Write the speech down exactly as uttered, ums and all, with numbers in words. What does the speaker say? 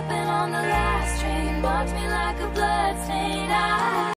stopping on the last train marked me like a bloodstain. I